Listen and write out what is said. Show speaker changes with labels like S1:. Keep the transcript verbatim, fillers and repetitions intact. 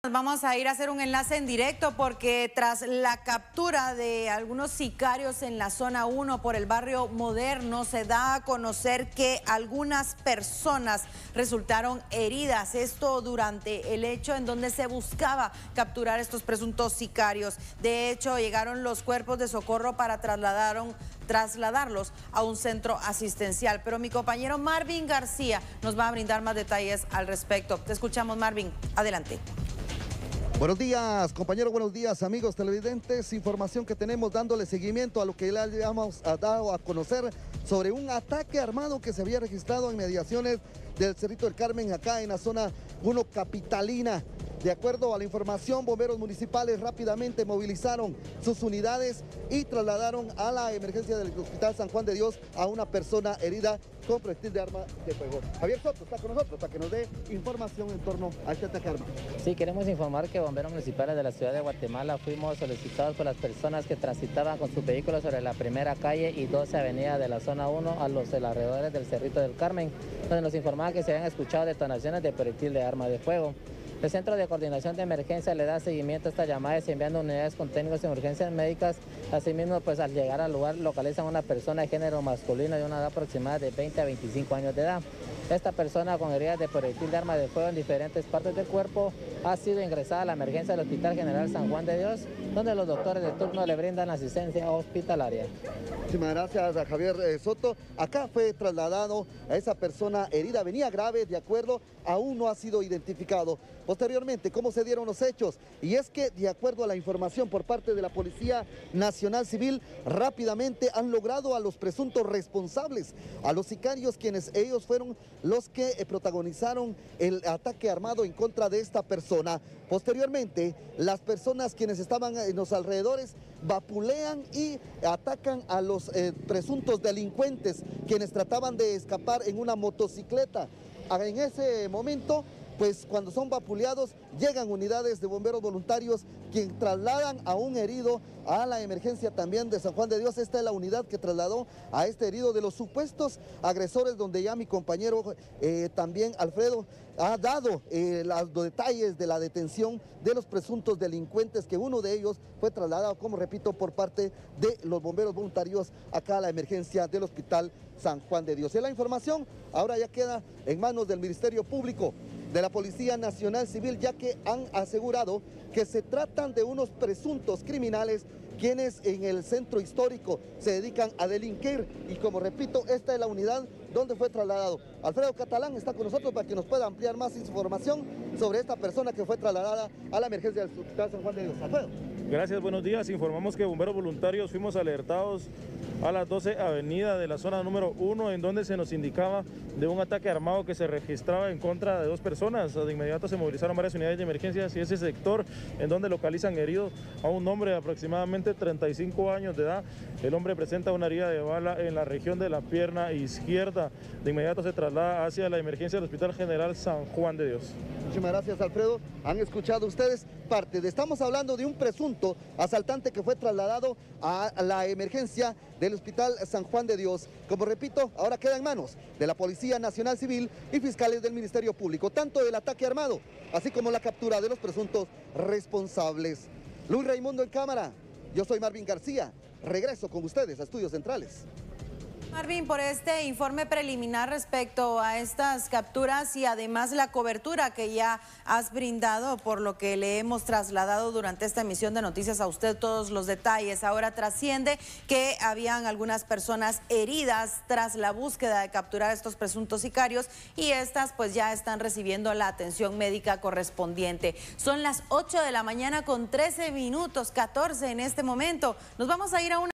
S1: Vamos a ir a hacer un enlace en directo porque tras la captura de algunos sicarios en la zona uno por el barrio Moderno, se da a conocer que algunas personas resultaron heridas. Esto durante el hecho en donde se buscaba capturar estos presuntos sicarios. De hecho, llegaron los cuerpos de socorro para trasladaron, trasladarlos a un centro asistencial. Pero mi compañero Marvin García nos va a brindar más detalles al respecto. Te escuchamos, Marvin. Adelante.
S2: Buenos días, compañeros, buenos días, amigos televidentes. Información que tenemos dándole seguimiento a lo que le habíamos dado a conocer sobre un ataque armado que se había registrado en mediaciones del Cerrito del Carmen, acá en la zona uno capitalina. De acuerdo a la información, bomberos municipales rápidamente movilizaron sus unidades y trasladaron a la emergencia del Hospital San Juan de Dios a una persona herida con proyectil de arma de fuego. Javier Soto está con nosotros para que nos dé información en torno a este ataque armado.
S3: Sí, queremos informar que bomberos municipales de la ciudad de Guatemala fuimos solicitados por las personas que transitaban con sus vehículos sobre la primera calle y doce avenida de la zona uno a los alrededores del Cerrito del Carmen, donde nos informaban que se habían escuchado detonaciones de proyectil de arma de fuego. El Centro de Coordinación de Emergencia le da seguimiento a esta llamada y enviando unidades con técnicos en urgencias médicas. Asimismo, pues al llegar al lugar localizan a una persona de género masculino de una edad aproximada de veinte a veinticinco años de edad. Esta persona con heridas de proyectil de arma de fuego en diferentes partes del cuerpo ha sido ingresada a la emergencia del Hospital General San Juan de Dios, donde los doctores de turno le brindan asistencia hospitalaria.
S2: Muchísimas gracias a Javier eh, Soto. Acá fue trasladado a esa persona herida, venía grave, de acuerdo, aún no ha sido identificado. Posteriormente, ¿cómo se dieron los hechos? Y es que, de acuerdo a la información por parte de la Policía Nacional Civil, rápidamente han logrado a los presuntos responsables, a los sicarios, quienes ellos fueron los que eh, protagonizaron el ataque armado en contra de esta persona. Posteriormente, las personas quienes estaban en los alrededores vapulean y atacan a los eh, presuntos delincuentes, quienes trataban de escapar en una motocicleta. En ese momento, pues cuando son vapuleados, llegan unidades de bomberos voluntarios quien trasladan a un herido a la emergencia también de San Juan de Dios. Esta es la unidad que trasladó a este herido de los supuestos agresores, donde ya mi compañero eh, también Alfredo ha dado eh, los detalles de la detención de los presuntos delincuentes, que uno de ellos fue trasladado, como repito, por parte de los bomberos voluntarios acá a la emergencia del Hospital San Juan de Dios. Y la información ahora ya queda en manos del Ministerio Público, de la Policía Nacional Civil, ya que han asegurado que se tratan de unos presuntos criminales quienes en el centro histórico se dedican a delinquir, y como repito, esta es la unidad donde fue trasladado. Alfredo Catalán está con nosotros para que nos pueda ampliar más información sobre esta persona que fue trasladada a la emergencia del Hospital San Juan de Dios. Alfredo.
S4: Gracias, buenos días. Informamos que bomberos voluntarios fuimos alertados a las doce avenida de la zona número uno, en donde se nos indicaba de un ataque armado que se registraba en contra de dos personas. De inmediato se movilizaron varias unidades de emergencia hacia ese sector, en donde localizan herido a un hombre de aproximadamente treinta y cinco años de edad. El hombre presenta una herida de bala en la región de la pierna izquierda. De inmediato se traslada hacia la emergencia del Hospital General San Juan de Dios.
S2: Muchísimas gracias, Alfredo. Han escuchado ustedes parte de, estamos hablando de un presunto asaltante que fue trasladado a la emergencia del Hospital San Juan de Dios. Como repito, ahora queda en manos de la Policía Nacional Civil y fiscales del Ministerio Público, tanto el ataque armado, así como la captura de los presuntos responsables. Luis Raimundo en cámara, yo soy Marvin García, regreso con ustedes a Estudios Centrales.
S1: Marvin, por este informe preliminar respecto a estas capturas y además la cobertura que ya has brindado, por lo que le hemos trasladado durante esta emisión de noticias a usted todos los detalles. Ahora trasciende que habían algunas personas heridas tras la búsqueda de capturar a estos presuntos sicarios, y estas pues ya están recibiendo la atención médica correspondiente. Son las ocho de la mañana con trece minutos, catorce en este momento. Nos vamos a ir a una